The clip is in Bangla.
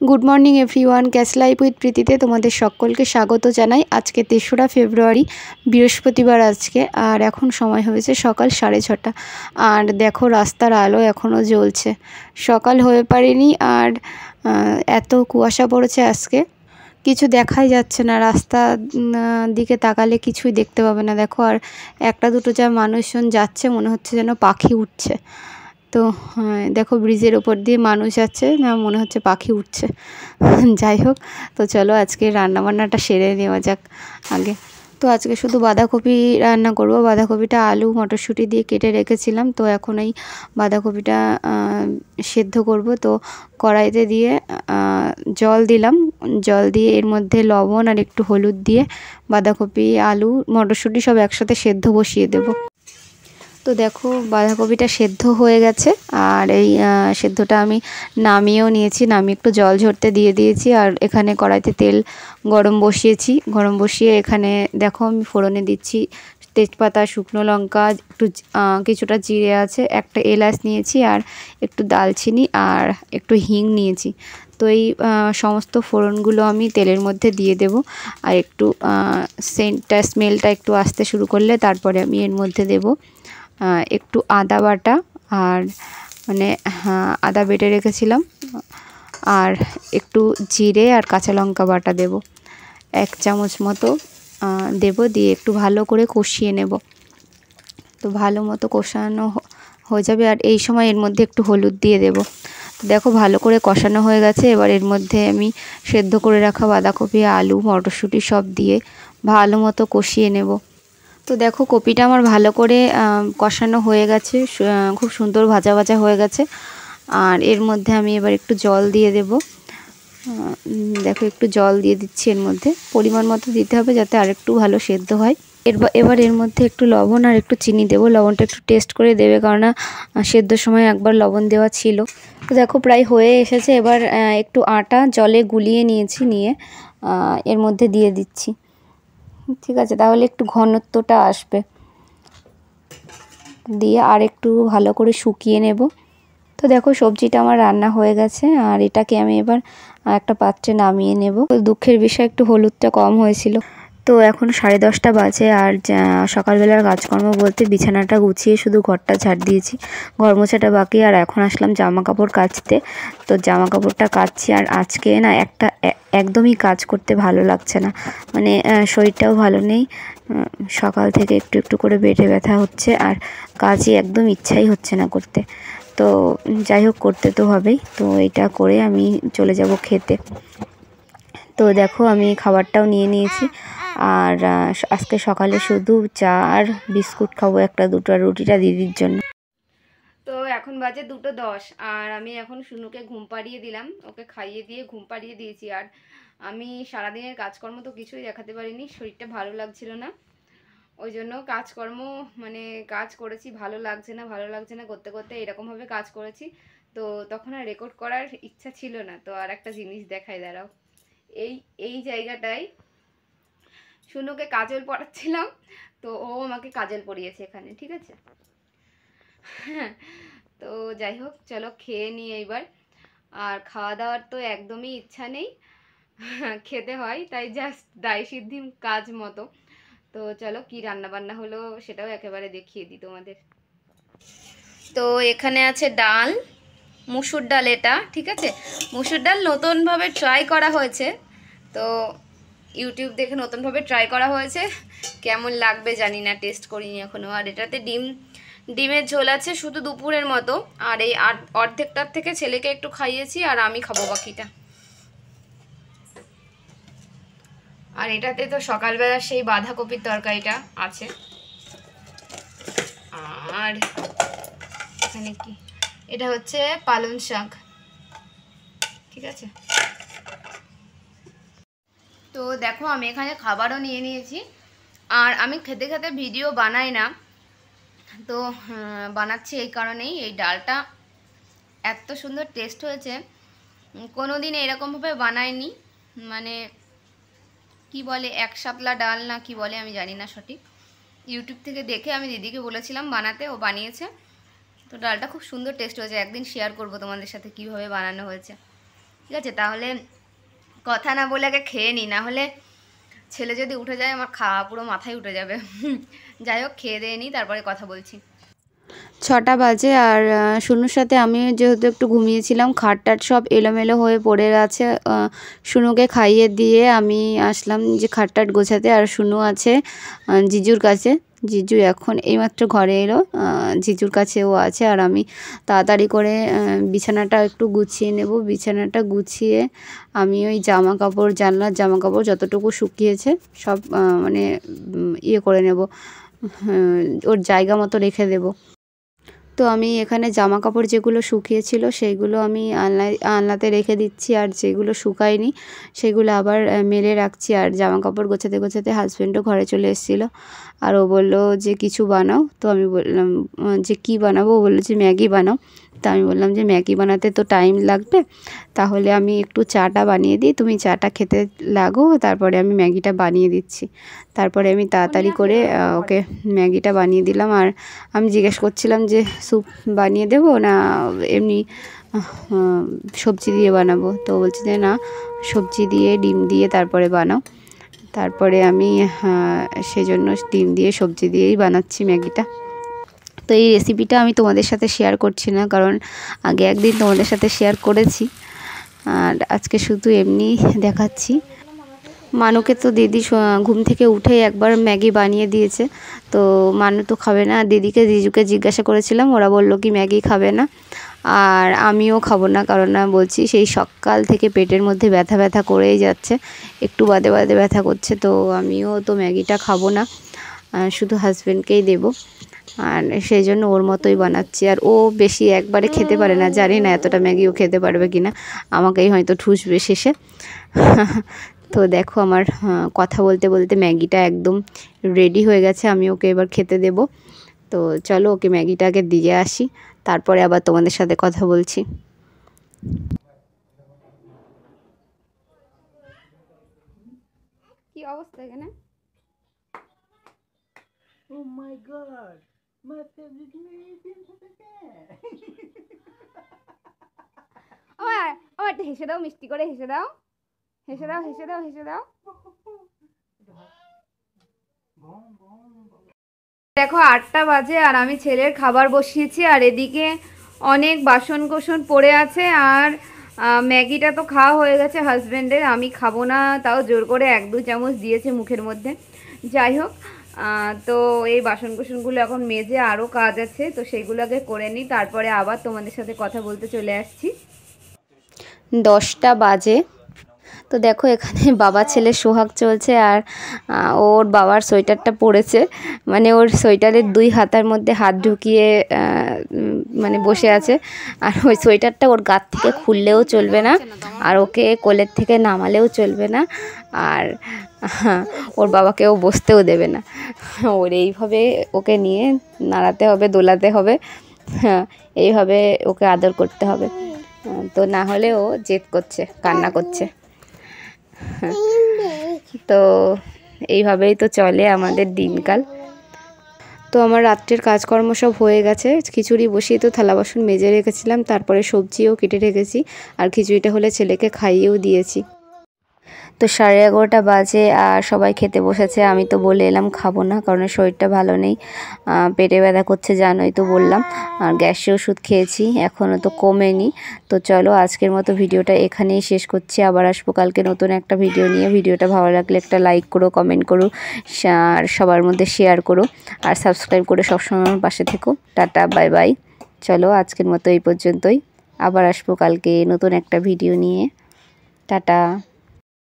Good morning everyone, cash life with প্রীতিতে তোমাদের সকলকে স্বাগত জানাই। আজকে 3রা ফেব্রুয়ারি, বৃহস্পতিবার আজকে। আর এখন সময় হয়েছে সকাল 6:30। আর দেখো রাস্তার আলো এখনও জ্বলছে, সকাল হয়ে পারেনি। আর এত কুয়াশা পড়েছে আজকে, কিছু দেখাই যাচ্ছে না। রাস্তা দিকে তাকালে কিছুই দেখতে পাবে না। দেখো আর একটা দুটো যা মানুষজন যাচ্ছে, মনে হচ্ছে যেন পাখি উঠছে। তো দেখো ব্রিজের ওপর দিয়ে মানুষ যাচ্ছে, না মনে হচ্ছে পাখি উঠছে। যাই হোক, তো চলো আজকে রান্নাবান্নাটা সেরে নেওয়া যাক আগে। তো আজকে শুধু বাঁধাকপি রান্না করব। বাঁধাকপিটা আলু মটরশুঁটি দিয়ে কেটে রেখেছিলাম, তো এখন এই বাঁধাকপিটা সেদ্ধ করব। তো কড়াইতে দিয়ে জল দিলাম, জল দিয়ে এর মধ্যে লবণ আর একটু হলুদ দিয়ে বাঁধাকপি আলু মটরশুঁটি সব একসাথে সেদ্ধ বসিয়ে দেব। তো দেখো বাঁধাকপিটা সেদ্ধ হয়ে গেছে, আর এই সেদ্ধটা আমি নামিয়েও নিয়েছি। নামিয়ে একটু জল ঝরতে দিয়ে দিয়েছি। আর এখানে কড়াইতে তেল গরম বসিয়েছি। গরম বসিয়ে এখানে দেখো আমি ফোড়নে দিচ্ছি তেজপাতা, শুকনো লঙ্কা, একটু কিছুটা জিরে আছে, একটা এলাচ নিয়েছি, আর একটু দালচিনি আর একটু হিং নিয়েছি। তো এই সমস্ত ফোড়নগুলো আমি তেলের মধ্যে দিয়ে দেব। আর একটু সেন্টটা স্মেলটা একটু আসতে শুরু করলে তারপরে আমি এর মধ্যে দেব একটু আদা বাটা, আর মানে আদা বেটে রেখেছিলাম, আর একটু জিরে আর কাঁচা লঙ্কা বাটা দেব, 1 চামচ মতো দেব। দিয়ে একটু ভালো করে কষিয়ে নেব। তো ভালো মতো কষানো হয়ে যাবে। আর এই সময় এর মধ্যে একটু হলুদ দিয়ে দেব। তো দেখো ভালো করে কষানো হয়ে গেছে। এবার এর মধ্যে আমি সেদ্ধ করে রাখা বাঁধাকপি, আলু, মটরশুঁটি সব দিয়ে ভালো মতো কষিয়ে নেব। তো দেখো কপিটা আমার ভালো করে কষানো হয়ে গেছে, খুব সুন্দর ভাজা ভাজা হয়ে গেছে। আর এর মধ্যে আমি এবার একটু জল দিয়ে দেব। দেখো একটু জল দিয়ে দিচ্ছি, এর মধ্যে পরিমাণ মতো দিতে হবে যাতে আরেকটু ভালো সেদ্ধ হয়। এবার এর মধ্যে একটু লবণ আর একটু চিনি দেবো। লবণটা একটু টেস্ট করে দেবে, কারণ সেদ্ধর সময় একবার লবণ দেওয়া ছিল। তো দেখো প্রায় হয়ে এসেছে। এবার একটু আটা জলে গুলিয়ে নিয়েছি, নিয়ে এর মধ্যে দিয়ে দিচ্ছি। ঠিক আছে, তাহলে একটু ঘনত্বটা আসবে। দিয়ে আর একটু ভালো করে শুকিয়ে নেব। তো দেখো সবজিটা আমার রান্না হয়ে গেছে, আর এটাকে আমি এবার একটা পাত্রে নামিয়ে নেব। দুঃখের বিষয় একটু হলুদটা কম হয়েছিল। তো এখন 10:30 বাজে। আর সকালবেলার কাজকর্ম বলতে বিছানাটা গুছিয়ে শুধু ঘরটা ঝাড় দিয়েছি, ঘর মোছাটা বাকি। আর এখন আসলাম জামা কাপড় কাচতে। তো জামা কাপড়টা কাচছি। আর আজকে না একদমই কাজ করতে ভালো লাগছে না, মানে শরীরটাও ভালো নেই। সকাল থেকে একটু একটু করে পেটে ব্যথা হচ্ছে, আর কাজই একদম ইচ্ছাই হচ্ছে না করতে। তো যাই হোক, করতে তো হবেই। তো এটা করে আমি চলে যাব খেতে। তো দেখো আমি খাবারটাও নিয়ে নিয়েছি। আর আজকে সকালে শুধু চা আর বিস্কুট খাবো, একটা দুটো, রুটিটা দিদির জন্য। তো এখন বাজে 2:10, আর আমি এখন শুনুকে ঘুম পাড়িয়ে দিলাম, ওকে খাইয়ে দিয়ে ঘুম পাড়িয়ে দিয়েছি। আর আমি সারাদিনের কাজকর্ম তো কিছুই দেখাতে পারিনি, শরীরটা ভালো লাগছিল না, ওই জন্য কাজকর্ম মানে কাজ করেছি। ভালো লাগছে না ভালো লাগছে না করতে করতে এরকমভাবে কাজ করেছি। তো তখন আর রেকর্ড করার ইচ্ছা ছিল না। তো আর একটা জিনিস দেখাই, দাঁড়াও। এই জায়গাটায় শুনুকে কাজল পরাচ্ছিলাম, তো ও আমাকে কাজল পরিয়েছে এখানে, ঠিক আছে। তো যাই হোক, চলো খেয়ে নিই এইবার। আর খাওয়া দাওয়ার তো একদমই ইচ্ছা নেই, খেতে হয়, তাই জাস্ট দায় সিদ্ধি কাজ মতো। তো চলো কি রান্না বান্না হলো সেটাও একেবারে দেখিয়ে দিই তোমাদের। তো এখানে আছে ডাল, মুসুর ডাল, এটা ঠিক আছে। মুসুর ডাল নতুনভাবে ট্রাই করা হয়েছে, তো ইউটিউব দেখে নতুনভাবে ট্রাই করা হয়েছে। কেমন লাগবে জানি না, টেস্ট করিনি এখনও। আর এটাতে ডিমের ঝোল আছে শুধু দুপুরের মতো। আর এই অর্ধেকটার থেকে ছেলেকে একটু খাইয়েছি, আর আমি খাবো বাকিটা। আর এটাতে তো সকালবেলা সেই বাঁধাকপির তরকারিটা আছে। আর এখানে কি, এটা হচ্ছে পালং শাক, ঠিক আছে। তো দেখো আমি এখানে খাবারও নিয়ে নিয়েছি। আর আমি খেতে খেতে ভিডিও বানাই না, তো বানাচ্ছি এই কারণেই। এই ডালটা এত সুন্দর টেস্ট হয়েছে, কোনো দিন এরকমভাবে বানাইনি। মানে কি বলে, এক শাপলা ডাল না কি বলে আমি জানি না সঠিক। ইউটিউব থেকে দেখে আমি দিদিকে বলেছিলাম বানাতে, ও বানিয়েছে। তো ডালটা খুব সুন্দর টেস্ট হয়েছে। একদিন শেয়ার করব তোমাদের সাথে কীভাবে বানানো হয়েছে। ঠিক আছে, তাহলে কথা না বলে আগে খেয়ে নিই, না হলে ছেলে যদি উঠে যায় আমার খাওয়া পুরো মাথায় উঠে যাবে। যাই হোক, খেয়ে দিয়ে নিই, তারপরে কথা বলছি। 6টা বাজে আর শুনুর সাথে আমি যেহেতু একটু ঘুমিয়েছিলাম, খাটটাট সব এলোমেলো হয়ে পড়ে আছে। শুনুকে খাইয়ে দিয়ে আমি আসলাম যে খাটটাট গোছাতে, আর শুনু আছে জিজুর কাছে। জিজু এখন এইমাত্র ঘরে এলো, জিজুর কাছেও আছে। আর আমি তাড়াতাড়ি করে বিছানাটা একটু গুছিয়ে নেব। বিছানাটা গুছিয়ে আমি ওই জামা কাপড়, জানলার জামা কাপড় যতটুকু শুকিয়েছে সব মানে ইয়ে করে নেব, ওর জায়গা মতো রেখে দেব। তো আমি এখানে জামা কাপড় যেগুলো শুকিয়েছিল সেইগুলো আমি আলনাতে রেখে দিচ্ছি, আর যেগুলো শুকায়নি সেগুলো আবার মেলে রাখছি। আর জামা কাপড় গোছাতে গোছাতে হাজব্যান্ডও ঘরে চলে এসেছিলো, আর ও বললো যে কিছু বানাও। তো আমি বললাম যে কি বানাবো, ও বললো যে ম্যাগি বানাও। তা আমি বললাম যে ম্যাগি বানাতে তো টাইম লাগবে, তাহলে আমি একটু চাটা বানিয়ে দিই, তুমি চাটা খেতে লাগো, তারপরে আমি ম্যাগিটা বানিয়ে দিচ্ছি। তারপরে আমি তাড়াতাড়ি করে ওকে ম্যাগিটা বানিয়ে দিলাম। আর আমি জিজ্ঞেস করছিলাম যে স্যুপ বানিয়ে দেবো না এমনি সবজি দিয়ে বানাবো। তো বলছি যে না, সবজি দিয়ে ডিম দিয়ে তারপরে বানাও। তারপরে আমি সেজন্য ডিম দিয়ে সবজি দিয়েই বানাচ্ছি ম্যাগিটা। তো এই রেসিপিটা আমি তোমাদের সাথে শেয়ার করছি না, কারণ আগে একদিন তোমাদের সাথে শেয়ার করেছি, আর আজকে শুধু এমনি দেখাচ্ছি। মানুকে তো দিদি ঘুম থেকে উঠেই একবার ম্যাগি বানিয়ে দিয়েছে, তো মানু তো খাবে না। দিদিকে জিজুকে জিজ্ঞাসা করেছিলাম, ওরা বললো কি ম্যাগি খাবে না, আর আমিও খাবো না, কারণ না বলছি সেই সকাল থেকে পেটের মধ্যে ব্যথা ব্যথা করেই যাচ্ছে, একটু বাদে বাদে ব্যথা করছে। তো আমিও তো ম্যাগিটা খাবো না, শুধু হাজব্যান্ডকেই দেবো, আর সেই জন্য ওর মতোই বানাচ্ছি। আর ও বেশি একবারে খেতে পারে না, জানি না এতটা ম্যাগি ও খেতে পারবে কি না, আমাকেই হয়তো ঠুসবে শেষে। তো দেখো আমার কথা বলতে বলতে ম্যাগিটা একদম রেডি হয়ে গেছে, আমি ওকে এবার খেতে দেব। তো চলো ওকে ম্যাগিটাকে দিয়ে আসি, তারপরে আবার তোমাদের সাথে কথা বলছি। কি অবস্থা এখানে? Oh my god, my favorite American ও একটা হেসে দাও, মিষ্টি করে হেসে দাও, হেসে দাও, হেসে দাও, হেসে দাও। দেখো 8টা বাজে আর আমি ছেলের খাবার বসিয়েছি, আর এদিকে অনেক বাসন কোসন পড়ে আছে। আর ম্যাগিটা তো খাওয়া হয়ে গেছে হাজব্যান্ডের, আমি খাবো না, তাও জোর করে 1-2 চামচ দিয়েছে মুখের মধ্যে। যাই হোক, তো এই বাসন কোসনগুলো এখন মেজে আরও কাজ আছে, তো সেইগুলো আগে করে নিই, তারপরে আবার তোমাদের সাথে কথা বলতে চলে আসছি। 10টা বাজে। তো দেখো এখানে বাবা ছেলে সোহাগ চলছে, আর ওর বাবার সোয়েটারটা পরেছে, মানে ওর সোয়েটারের 2 হাতার মধ্যে হাত ঢুকিয়ে মানে বসে আছে। আর ওই সোয়েটারটা ওর গাত থেকে খুললেও চলবে না, আর ওকে কোলের থেকে নামালেও চলবে না, আর ওর বাবাকেও বসতেও দেবে না। ওর এইভাবে ওকে নিয়ে নাড়াতে হবে, দোলাতে হবে, এইভাবে ওকে আদর করতে হবে, তো না হলে ও জেদ করছে, কান্না করছে। তো এইভাবেই তো চলে আমাদের দিনকাল। তো আমার রাত্রের কাজকর্ম সব হয়ে গেছে, খিচুড়ি বসিয়ে তো থালা বাসন মেজে রেখেছিলাম, তারপরে সবজিও কেটে রেখেছি, আর খিচুড়িটা হলে ছেলেকে খাইয়েও দিয়েছি। তো 11:30 বাজে আর সবাই খেতে বসেছে। আমি তো বলে এলাম খাবো না, কারণ শরীরটা ভালো নেই, পেটে ব্যথা করছে, জানোই তো বললাম, আর গ্যাসের ওষুধ খেয়েছি, এখনও তো কমেনি। তো চলো আজকের মতো ভিডিওটা এখানেই শেষ করছি, আবার আসবো কালকে নতুন একটা ভিডিও নিয়ে। ভিডিওটা ভালো লাগলে একটা লাইক করো, কমেন্ট করো, আর সবার মধ্যে শেয়ার করো, আর সাবস্ক্রাইব করে সবসময় আমার পাশে থেকো। Tata, bye bye. চলো আজকের মতো এই পর্যন্তই, আবার আসবো কালকে নতুন একটা ভিডিও নিয়ে। টাটা।